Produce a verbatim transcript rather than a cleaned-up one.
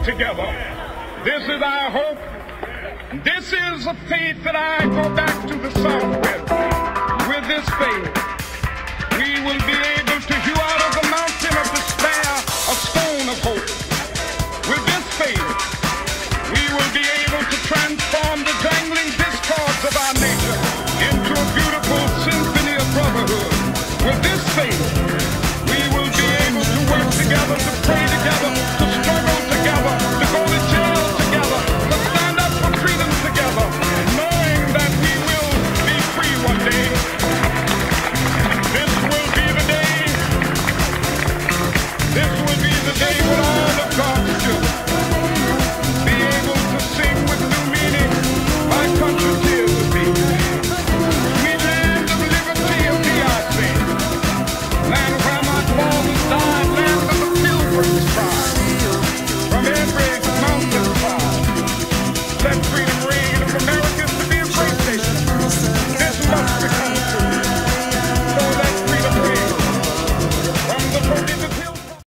together. This is our hope. This is a faith that I go back to the South with. With this faith, we will be